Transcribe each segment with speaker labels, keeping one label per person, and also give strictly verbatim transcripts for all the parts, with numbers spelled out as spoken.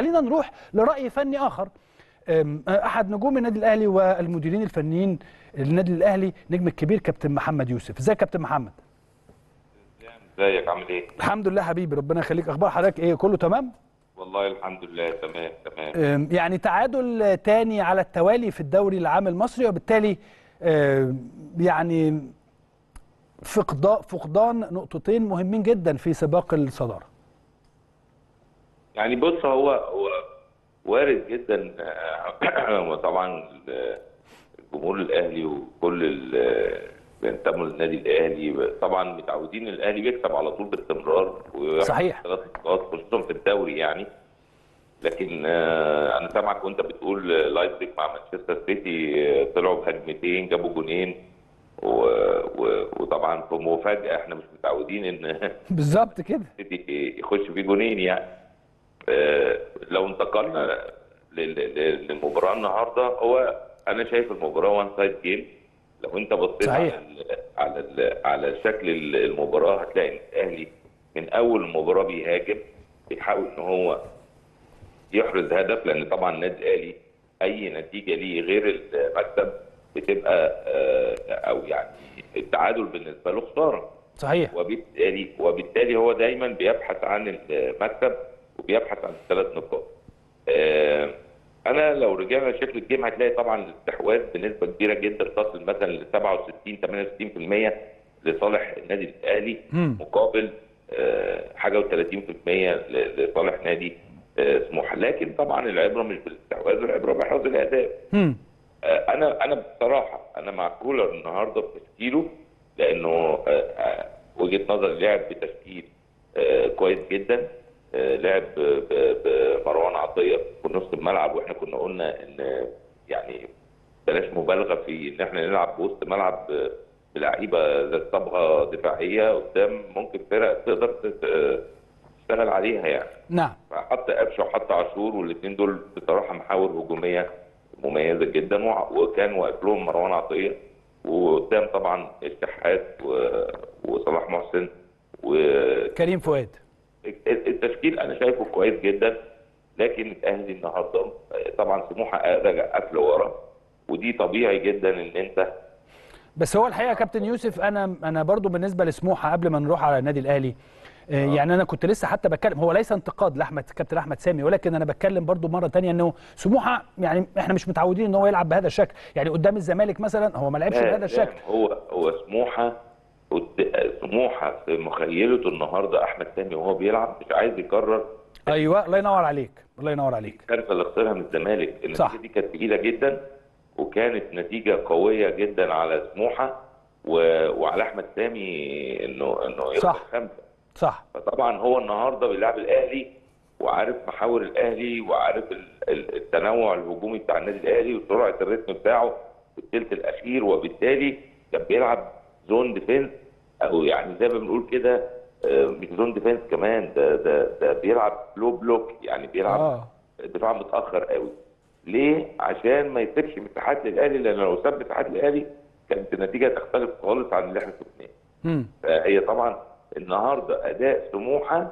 Speaker 1: خلينا نروح لراي فني اخر. احد نجوم النادي الاهلي والمديرين الفنيين للنادي الاهلي، نجم الكبير كابتن محمد يوسف. ازيك يا كابتن محمد؟
Speaker 2: ازيك عامل ايه؟
Speaker 1: الحمد لله حبيبي، ربنا يخليك. اخبار حضرتك ايه؟ كله تمام؟
Speaker 2: والله الحمد لله تمام تمام.
Speaker 1: يعني تعادل تاني على التوالي في الدوري العام المصري، وبالتالي يعني فقدان فقدان نقطتين مهمين جدا في سباق الصداره.
Speaker 2: يعني بص، هو هو وارد جدا. وطبعا الجمهور الاهلي وكل اللي بينتموا للنادي الاهلي طبعا متعودين الاهلي بيكسب على طول باستمرار،
Speaker 1: صحيح،
Speaker 2: ثلاث نقاط خصوصا في الدوري يعني. لكن انا سامعك وانت بتقول لايبزيج مع مانشستر سيتي طلعوا بهجمتين جابوا جونين، وطبعا في مفاجاه احنا مش متعودين ان
Speaker 1: بالظبط كده
Speaker 2: سيتي يخش فيه جونين يعني. لو انتقلنا للمباراه النهارده، هو انا شايف المباراه وان سايد جيم. لو انت بصيت
Speaker 1: صحيح.
Speaker 2: على ال على ال على شكل المباراه هتلاقي ان الاهلي من اول المباراه بيهاجم، بيحاول ان هو يحرز هدف، لان طبعا النادي الاهلي اي نتيجه ليه غير المكسب بتبقى او يعني التعادل بالنسبه له خساره.
Speaker 1: صحيح.
Speaker 2: وبالتالي وبالتالي هو دايما بيبحث عن المكسب وبيبحث عن الثلاث نقاط. انا لو رجعنا لشكل الجيم هتلاقي طبعا الاستحواذ بنسبه كبيره جدا تصل مثلا ل سبعة وستين ثمانية وستين بالمية لصالح النادي الاهلي، مقابل حاجه وثلاثين بالمية لصالح نادي سموحه. لكن طبعا العبره مش بالاستحواذ، العبره بحفظ الاهداف. انا انا بصراحه انا مع كولر النهارده في تشكيله، لانه وجهه نظري لعب بتشكيل كويس جدا. لعب بمروان عطيه في نص الملعب، واحنا كنا قلنا ان يعني بلاش مبالغه في ان احنا نلعب بوسط ملعب بلعيبه ذات صبغه دفاعيه قدام ممكن فرق تقدر تشتغل عليها يعني.
Speaker 1: نعم.
Speaker 2: فحط قفشه وحط عاشور، والاثنين دول بصراحه محاور هجوميه مميزه جدا، وكان واقف لهم مروان عطيه، وقدام طبعا الشحات وصلاح محسن
Speaker 1: وكريم فؤاد.
Speaker 2: التشكيل انا شايفه كويس جدا. لكن الاهلي النهارده طبعا سموحه رجع قفل ورا، ودي طبيعي جدا ان انت.
Speaker 1: بس هو الحقيقه يا كابتن يوسف، انا انا برضو بالنسبه لسموحه قبل ما نروح على النادي الاهلي، آه. يعني انا كنت لسه حتى بتكلم، هو ليس انتقاد لاحمد كابتن احمد سامي، ولكن انا بتكلم برضو مره ثانيه انه سموحه يعني احنا مش متعودين ان هو يلعب بهذا الشكل. يعني قدام الزمالك مثلا هو ما لعبش بهذا الشكل.
Speaker 2: هو هو سموحه سموحه في مخيلته النهارده احمد سامي وهو بيلعب مش عايز يكرر.
Speaker 1: ايوه الله ينور عليك، الله ينور عليك.
Speaker 2: الكارثه اللي خسرها من الزمالك، النتيجه دي كانت تقيله جدا، وكانت نتيجه قويه جدا على سموحه و... وعلى احمد سامي انه انه يخسر خمسه.
Speaker 1: صح.
Speaker 2: فطبعا هو النهارده بيلعب الاهلي وعارف محاور الاهلي وعارف التنوع الهجومي بتاع النادي الاهلي وسرعه الريتم بتاعه في الثلث الاخير، وبالتالي كان بيلعب زون ديفنس، او يعني زي ما بنقول كده مش زون ديفنس كمان، ده ده ده بيلعب لو بلوك، يعني بيلعب آه. دفاع متاخر قوي. ليه؟ عشان ما يسيبش مساحات للاهلي، لان لو ساب مساحات للاهلي كانت النتيجه تختلف خالص عن اللي احنا شفناه. فهي طبعا النهارده اداء سموحه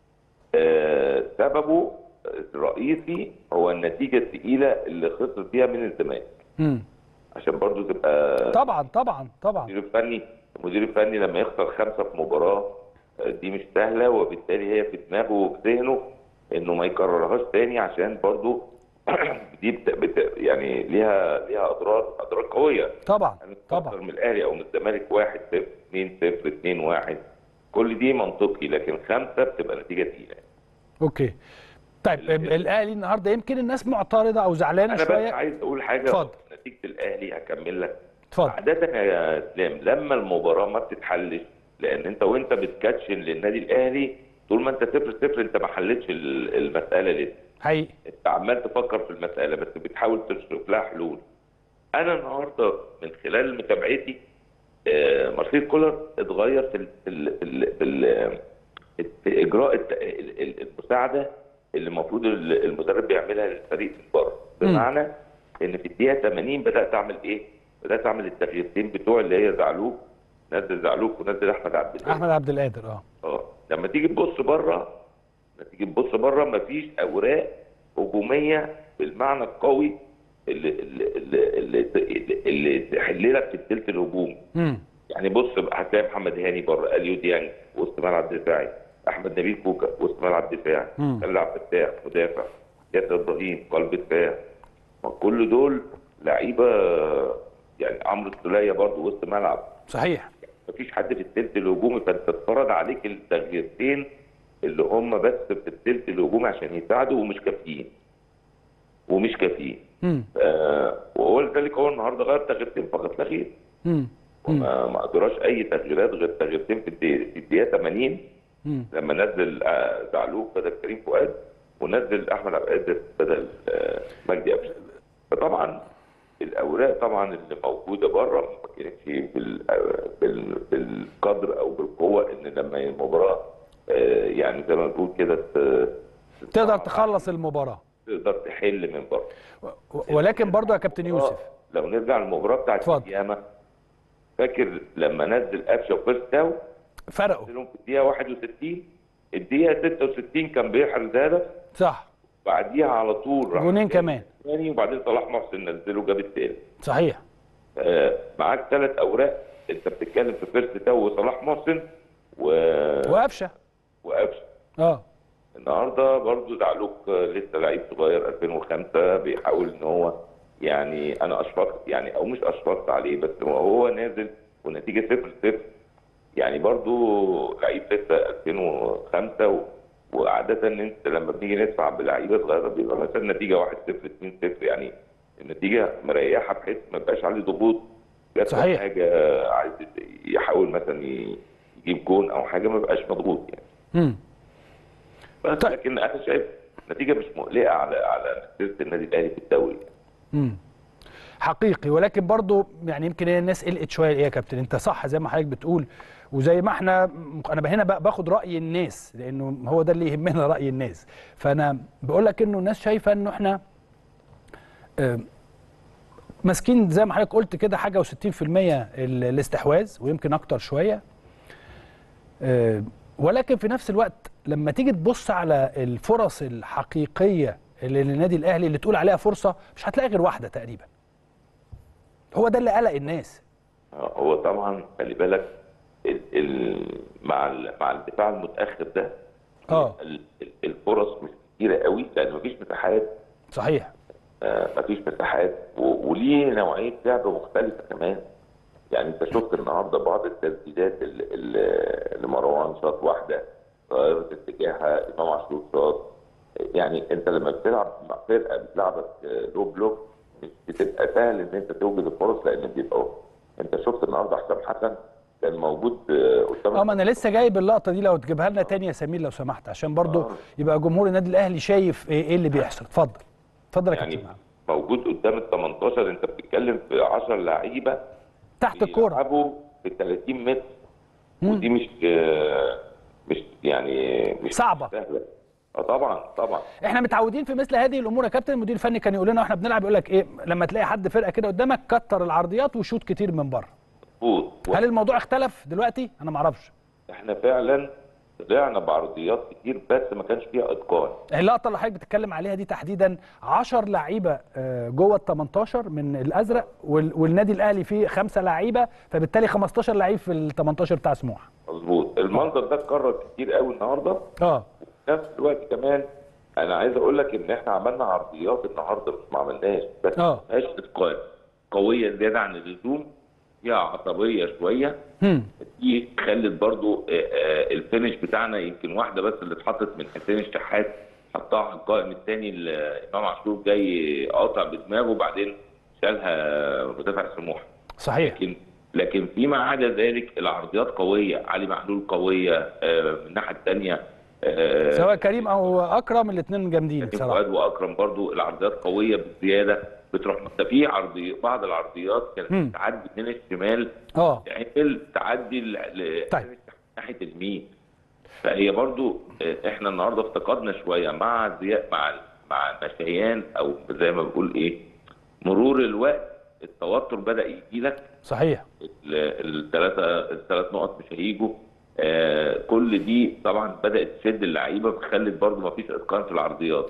Speaker 2: آه سببه الرئيسي هو النتيجه الثقيله اللي خسر فيها من الزمالك. عشان برضو تبقى
Speaker 1: طبعا طبعا طبعا
Speaker 2: المدير الفني المدير الفني لما يخسر خمسه في مباراه دي مش سهله، وبالتالي هي في دماغه وفي ذهنه انه ما يكررهاش تاني، عشان برضو دي بت... بت... يعني ليها ليها اضرار اضرار قويه.
Speaker 1: طبعا
Speaker 2: يعني
Speaker 1: طبعا
Speaker 2: من الاهلي او من الزمالك واحد صفر اثنين صفر اثنين واحد كل دي منطقي، لكن خمسه بتبقى نتيجه تقيله.
Speaker 1: اوكي طيب الاهلي النهارده يمكن الناس معترضه او زعلانه شويه.
Speaker 2: انا بس عايز اقول حاجه.
Speaker 1: اتفضل.
Speaker 2: نتيجه الاهلي هكمل لك.
Speaker 1: اتفضل.
Speaker 2: عاده يا اسلام لما المباراه ما بتتحلش، لان انت وانت بتكاتشن للنادي الاهلي طول ما انت صفر صفر انت ما حلتش المساله لسه.
Speaker 1: حقيقي.
Speaker 2: انت عمال تفكر في المساله بس بتحاول تشوف لها حلول. انا النهارده من خلال متابعتي آه مارسيل كولر اتغير في ال في في اجراء المساعده اللي المفروض المدرب بيعملها للفريق من بره، بمعنى ان في الدقيقه ثمانين بدات اعمل ايه؟ بدات اعمل التغييرتين بتوع اللي هي زعلوك، نزل زعلوك ونزل احمد عبد القادر.
Speaker 1: احمد عبد القادر اه
Speaker 2: اه لما تيجي تبص بره، لما تيجي تبص بره مفيش اوراق هجوميه بالمعنى القوي اللي اللي اللي, اللي, اللي تحل لك في الثلث الهجومي. يعني بص هتلاقي محمد هاني بره، اليو ديانج وسط ملعب دفاعي، احمد نبيل كوكا وسط ملعب دفاعي، خالد عبد الفتاح مدافع، ياسر ابراهيم قلب دفاع. كل دول لعيبه، يعني عمرو السوليه برضه وسط ملعب.
Speaker 1: صحيح.
Speaker 2: مفيش حد في الثلث الهجومي، فانت تتفرج عليك التغييرتين اللي هم بس في الثلث الهجومي عشان يساعدوا ومش كافيين. ومش كافيين. آه وهو لذلك هو النهارده غير تغييرتين فقط لا غير. وما ما قدراش اي تغييرات غير تغييرتين في الدقيقه في الدقيقه ثمانين مم. لما نزل آه زعلوك بدل كريم فؤاد، ونزل احمد عبد القادر بدل آه مجدي قفشه. فطبعا الاوراق طبعا اللي موجوده بره ما كانتش بال بالقدر او بالقوه ان لما المباراه آه يعني زي ما بنقول كده
Speaker 1: تقدر تخلص المباراه،
Speaker 2: تقدر تحل من بره.
Speaker 1: ولكن برضه يا كابتن يوسف
Speaker 2: لو نرجع للمباراه بتاعت القيامه، فاكر لما نزل قفشه وفيرست تاو
Speaker 1: فرقوا
Speaker 2: نزلهم في الدقيقه واحد وستين، الدقيقه ستة وستين كان بيحرز هدف
Speaker 1: صح،
Speaker 2: بعديها على طول راح
Speaker 1: جونين كمان
Speaker 2: ثاني، وبعدين صلاح محسن نزله جاب الثالث.
Speaker 1: صحيح.
Speaker 2: آه معاك ثلاث اوراق، انت بتتكلم في فيرست تاو وصلاح محسن و
Speaker 1: وقفشه
Speaker 2: وقفشه
Speaker 1: اه
Speaker 2: النهارده برضه زعلوك لسه لعيب صغير ألفين وخمسة بيحاول ان هو، يعني انا اشفقت يعني او مش اشفقت عليه، بس هو نازل والنتيجه صفر صفر، يعني برضه لعيب لسه ألفين وخمسة و... وعاده ان انت لما بنيجي ندفع بلعيبه صغيره بيبقى مثلا النتيجه واحد صفر اتنين صفر، يعني النتيجه مريحه بحيث ما يبقاش عليه ضغوط.
Speaker 1: صحيح.
Speaker 2: حاجه عايز يحاول مثلا يجيب جون او حاجه ما يبقاش مضغوط يعني.
Speaker 1: امم
Speaker 2: بس طيب. لكن انا شايف نتيجه مش مقلقه على على مسيره النادي الاهلي في الدوري.
Speaker 1: امم حقيقي، ولكن برضو يعني يمكن هي الناس قلقت شويه. ايه يا كابتن، انت صح زي ما حضرتك بتقول، وزي ما احنا انا هنا باخد راي الناس لانه هو ده اللي يهمنا، راي الناس. فانا بقول لك انه الناس شايفه انه احنا ماسكين زي ما حضرتك قلت كده حاجه وستين في المية الاستحواذ ويمكن اكتر شويه، ولكن في نفس الوقت لما تيجي تبص على الفرص الحقيقيه اللي للنادي الاهلي اللي تقول عليها فرصه، مش هتلاقي غير واحده تقريبا. هو ده اللي قلق الناس.
Speaker 2: هو طبعا خلي بالك ال ال مع ال مع الدفاع المتاخر ده
Speaker 1: اه
Speaker 2: الفرص مش كتيره قوي لان مفيش مساحات.
Speaker 1: صحيح.
Speaker 2: آه مفيش مساحات، وليه نوعيه لعب مختلفه كمان. يعني انت شفت النهارده بعض التسديدات اللي مروان شاط واحده غيرت اتجاهها، امام عاشور شاط. يعني انت لما بتلعب مع فرقه بتلعبك لو بلوك مش بتبقى سهل ان انت توجد الفرص، لان بيبقى انت شفت النهارده حسام حسن كان موجود قدام.
Speaker 1: اه ما انا لسه جايب اللقطه دي، لو تجيبها لنا تاني يا سمير لو سمحت، عشان برضو آه. يبقى جمهور النادي الاهلي شايف ايه, إيه اللي بيحصل. اتفضل اتفضل يا كابتن.
Speaker 2: يعني موجود قدام ال تمنتاشر، انت بتتكلم في عشرة لعيبه
Speaker 1: تحت الكوره
Speaker 2: بيلعبوا في ثلاثين متر، ودي مش مش يعني مش
Speaker 1: صعبه
Speaker 2: سهله. اه طبعا طبعا.
Speaker 1: احنا متعودين في مثل هذه الامور يا كابتن. المدير الفني كان يقول لنا واحنا بنلعب، يقول لك ايه لما تلاقي حد فرقه كده قدامك كتر العرضيات وشوط كتير من بره.
Speaker 2: مظبوط.
Speaker 1: هل الموضوع اختلف دلوقتي؟ انا ما اعرفش.
Speaker 2: احنا فعلا طلعنا بعرضيات كتير بس ما كانش فيها اتقان.
Speaker 1: اللقطه اللي حضرتك بتتكلم عليها دي تحديدا عشرة لعيبه جوه ال تمنتاشر من الازرق، والنادي الاهلي فيه خمسه لعيبه، فبالتالي خمستاشر لعيب في ال تمنتاشر بتاع سموحه.
Speaker 2: مظبوط. المنظر ده اتكرر كتير قوي النهارده.
Speaker 1: اه
Speaker 2: وفي نفس الوقت كمان انا عايز اقول لك ان احنا عملنا عرضيات النهارده مش ما عملناش، بس ما فيهاش اتقان، قويه زياده عن اللزوم، فيها عصبيه شويه. دي خلت برضو الفينش بتاعنا يمكن واحده بس اللي اتحطت من حسين الشحات، حطها على القائم الثاني امام عاشور جاي قاطع بدماغه وبعدين شالها مدافع سموحه.
Speaker 1: صحيح.
Speaker 2: لكن لكن فيما عدا ذلك العرضيات قويه، علي معلول قويه من الناحيه الثانيه،
Speaker 1: سواء كريم او اكرم الاثنين جامدين بصراحه.
Speaker 2: فؤاد واكرم برضو العرضيات قويه بزياده، بتروح ده في عرضي بعض العرضيات كانت تعدي من الشمال
Speaker 1: اه
Speaker 2: تعمل تعدي ل
Speaker 1: طيب.
Speaker 2: ناحيه اليمين. فهي برضو احنا النهارده افتقدنا شويه مع زياد مع مع المشيان او زي ما بقول ايه مرور الوقت التوتر بدا يجي لك.
Speaker 1: صحيح.
Speaker 2: الثلاثه الثلاث نقط مش هيجوا. آه كل دي طبعا بدات تشد اللعيبه، فخلت برضو ما فيش اتقان في العرضيات.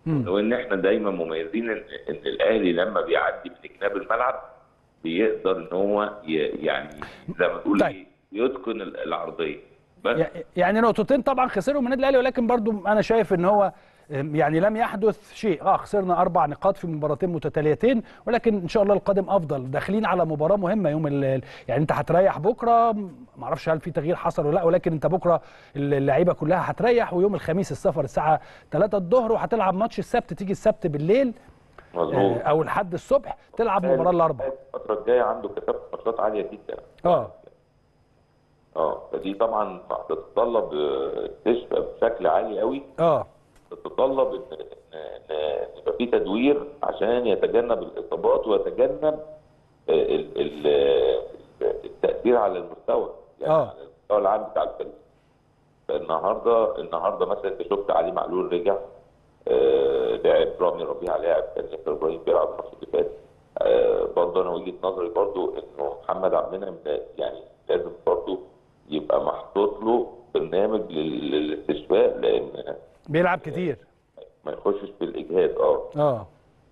Speaker 2: لو ان احنا دايما مميزين ان, إن الاهلي لما بيعدي من جناب الملعب بيقدر ان هو يعني زي ما تقول
Speaker 1: طيب.
Speaker 2: يتقن العرضيه. بس
Speaker 1: يعني نقطتين طبعا خسرهم من النادي الاهلي، ولكن برضو انا شايف ان هو يعني لم يحدث شيء. اه خسرنا اربع نقاط في مباراتين متتاليتين، ولكن ان شاء الله القادم افضل. داخلين على مباراه مهمه يوم ال يعني انت هتريح بكره، ما اعرفش هل في تغيير حصل ولا لا، ولكن انت بكره اللعيبه كلها هتريح، ويوم الخميس السفر الساعه ثلاثة الظهر، وهتلعب ماتش السبت، تيجي السبت بالليل
Speaker 2: مظبوط
Speaker 1: او الحد الصبح تلعب مباراه الاربعاء.
Speaker 2: الفتره الجايه عنده كثافه ماتشات عاليه جدا.
Speaker 1: اه
Speaker 2: اه فدي طبعا هتتطلب استشفاء بشكل عالي قوي.
Speaker 1: اه
Speaker 2: تتطلب ان ان يبقى في تدوير عشان يتجنب الاصابات ويتجنب ال ال التاثير على المستوى، يعني
Speaker 1: آه.
Speaker 2: على المستوى العام بتاع الفريق. فالنهارده النهارده مثلا انت شفت علي معلول رجع، آه لاعب رامي ربيعه لاعب كان ياسر ابراهيم بيلعب الماتش اللي فات. آه برضه انا وجهه نظري برضه انه محمد عبد المنعم يعني لازم برضه يبقى محطوط له برنامج للاستشفاء، لان
Speaker 1: بيلعب كتير
Speaker 2: ما يخشش في الاجهاد. اه
Speaker 1: اه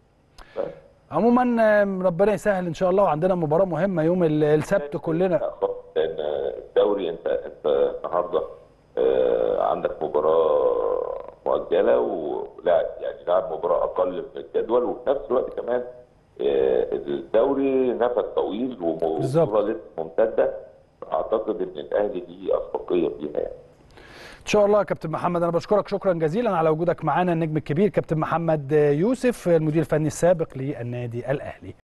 Speaker 1: عموما ربنا يسهل ان شاء الله، وعندنا مباراه مهمه يوم السبت كلنا.
Speaker 2: لان الدوري انت انت النهارده آه عندك مباراه مؤجله ولاعب يعني لاعب مباراه اقل من الجدول، وفي نفس الوقت كمان آه الدوري نفس طويل ومباراه لسه ممتده. اعتقد ان الاهلي ليه اسبقيه فيها يعني.
Speaker 1: ان شاء الله يا كابتن محمد، انا بشكرك شكرا جزيلا على وجودك معانا، النجم الكبير كابتن محمد يوسف المدير الفني السابق للنادي الاهلي.